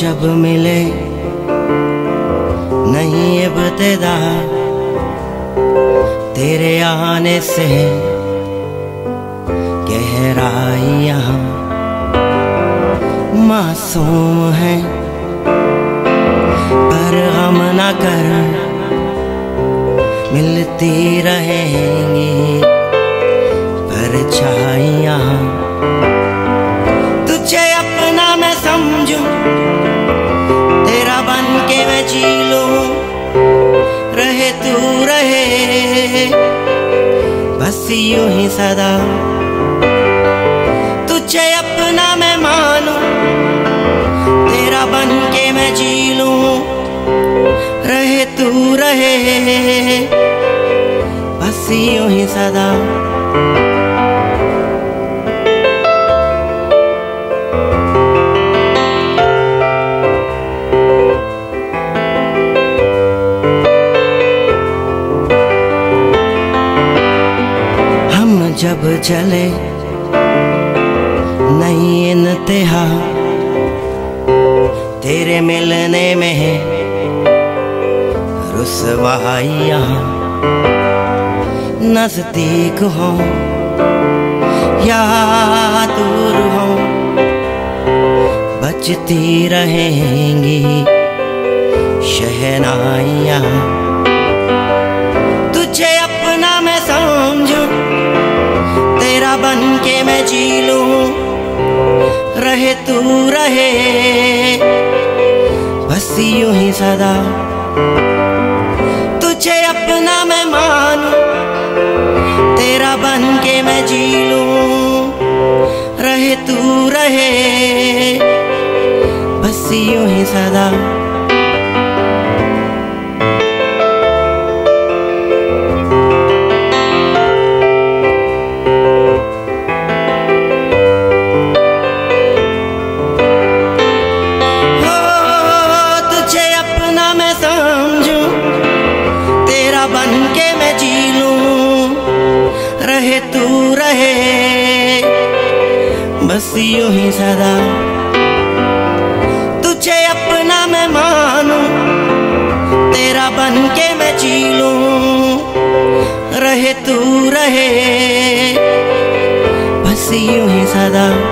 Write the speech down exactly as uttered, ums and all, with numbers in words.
जब मिले नहीं इब्तिदा तेरे आने से गहराइयां मासूम है, पर गम न कर मिलती रहेंगी परछाइयां। तुझे अपना मैं समझूं, तेरा बन के मैं जी लूं, रहे तू रहे बस यूं ही सदा। तुझे अपना मैं मानूं, तेरा बन के मैं जी लूं, रहे तू रहे बस यूं ही सदा। हम जब चले नहीं इंतहा तेरे मिलने में है रुसवाइयां। नजदीक हो या दूर हो बजती रहेंगी शहनाइयां। तुझे अपना मैं समझूं, तेरा बन के मैं जी लूं, रहे तू रहे बस यूं ही सदा। तुझे अपना मैं मानूं, तेरा बन के मैं जी लूं, रहे तू रहे बस यूं ही सदा। बन के मैं जी लूं, रहे तू रहे बस यूं ही सदा। तुझे अपना मैं मानूं, तेरा बन के मैं जी लूं, रहे तू रहे बस यूं ही सदा।